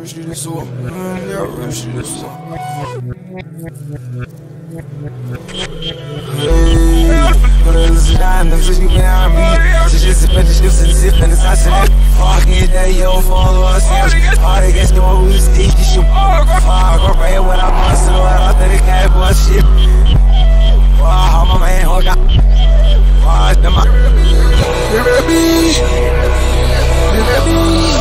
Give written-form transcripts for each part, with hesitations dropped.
so. Ja, richtig so. President, I'm just giving out me. Just a bit of shifts and zip and assassinate. Fucking that yo, follow us. All they get no who's teaching you. Fuck, right when I bust it all out, that it can't bust shit. Wow, my man, hold up. Wow, the man. You ready? You ready?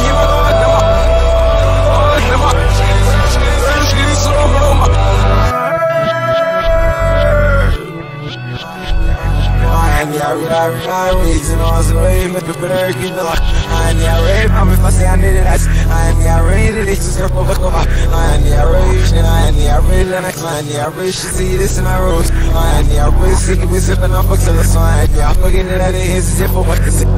I reason all the way, but the better keep the lock. I need a rape, I'm if I say I need it, I need a raid, it's just a cover. I need a rage, and I need a raid, and I need a rage, you see this in my rose. I need a raid, sick with zipping up, so that's why I need a fucking that it is zip for what is it.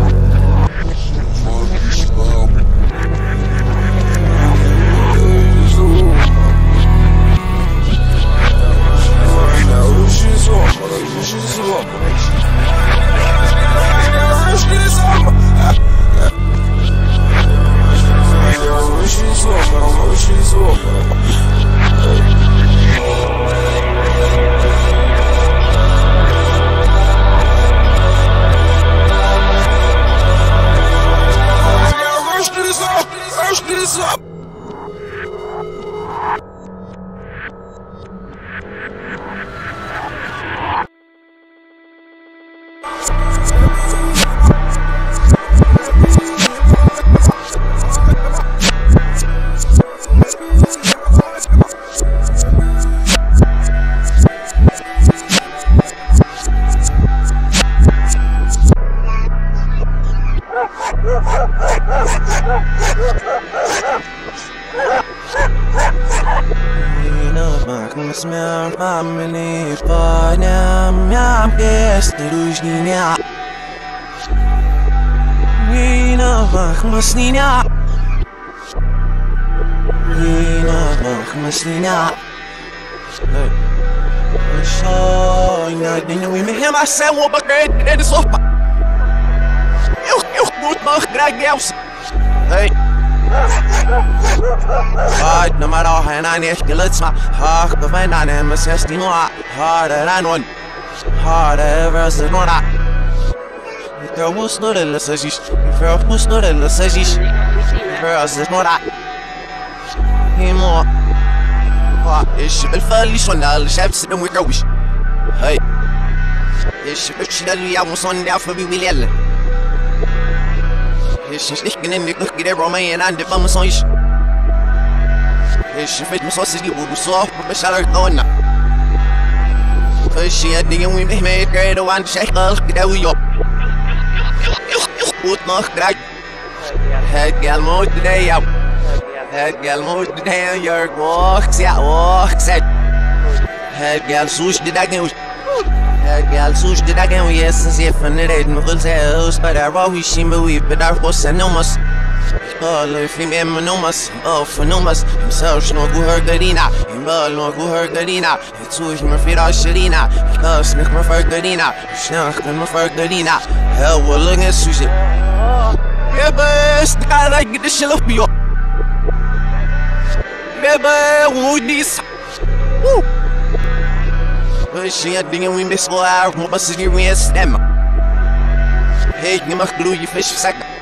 Smell my mini by now, I'm guess the Rujnia. We know Mahmasnina. We know Mahmasnina. So, you know, we may have a sandwich, but it's off. You put my drag else. Hey. No matter how I need to let my heart go find an MSS in what harder than one harder versus one. There was no decision, there was no decision versus one. He more. It's a fairly sonal chefs and we go. Hey, it's a I was on there for me. It's nicht genehmigt, noch geht der Romain an der Bamsonch. Ich fit mir sausage, wo so, aber schau doch noch. Ich hätte Dinge wie mich mehr gerade und schlecht der wir. Gut noch gerade. Hat Gelmut today up. Hat Gelmut today your walks, ja, walks. Hat Gel sush the dag news. Gal sush the dag and yes, as if an it no good house, but I always seem to weep, but I was enormous. Oh, if him enormous, oh, for enormous, himself no good hergadina, him no good hergadina, it's who him feet out sharina, because make my fergadina, snack and my fergadina, hell, we're looking at sushi. Yeah, best, I like the shell of you. Never would this. Woo! She had been in this war, but she was them. Hey, you must glue your fish second.